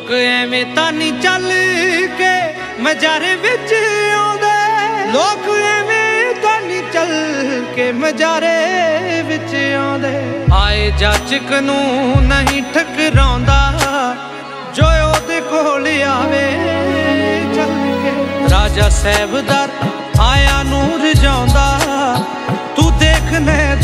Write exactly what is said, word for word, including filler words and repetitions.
लोग एवें तां नहीं चल के मजारे विच आउंदे, लोग एवें तां नहीं चल के मजारे विच आउंदे। आए जाचक नूं नहीं ठकराउंदा जो ओदे कोल आवे चल के। राजा साहबदार आया नूं रजाउंदा तू देख ले